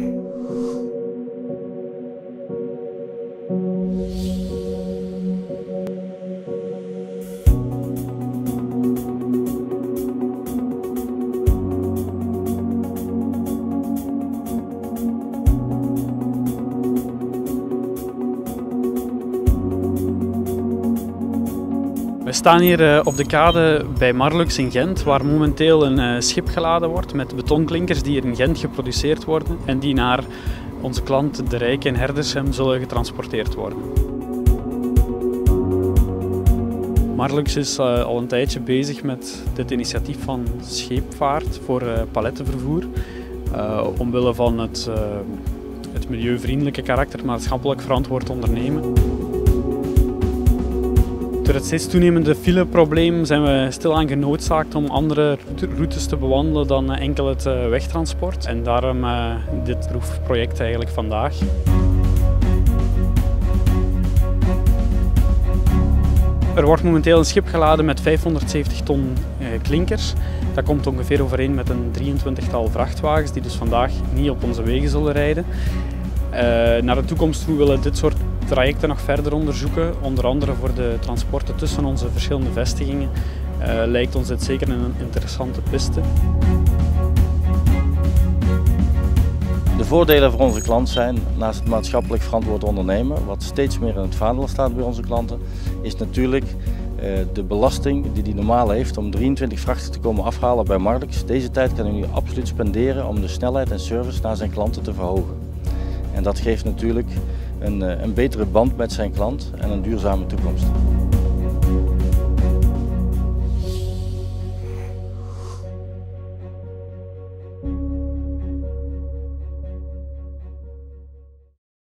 We staan hier op de kade bij Marlux in Gent, waar momenteel een schip geladen wordt met betonklinkers die hier in Gent geproduceerd worden en die naar onze klant De Rijk in Herdershem zullen getransporteerd worden. Marlux is al een tijdje bezig met dit initiatief van scheepvaart voor palettenvervoer. Omwille van het milieuvriendelijke karakter, maatschappelijk verantwoord ondernemen. Door het steeds toenemende fileprobleem zijn we stilaan genoodzaakt om andere routes te bewandelen dan enkel het wegtransport. En daarom dit proefproject eigenlijk vandaag. Er wordt momenteel een schip geladen met 570 ton klinkers. Dat komt ongeveer overeen met een 23-tal vrachtwagens die dus vandaag niet op onze wegen zullen rijden. Naar de toekomst toe willen we dit soort trajecten nog verder onderzoeken, onder andere voor de transporten tussen onze verschillende vestigingen. Lijkt ons dit zeker een interessante piste. De voordelen voor onze klant zijn, naast het maatschappelijk verantwoord ondernemen, wat steeds meer in het vaandel staat bij onze klanten, is natuurlijk de belasting die hij normaal heeft om 23 vrachten te komen afhalen bij Marlux. Deze tijd kan hij nu absoluut spenderen om de snelheid en service naar zijn klanten te verhogen. En dat geeft natuurlijk een betere band met zijn klant en een duurzame toekomst.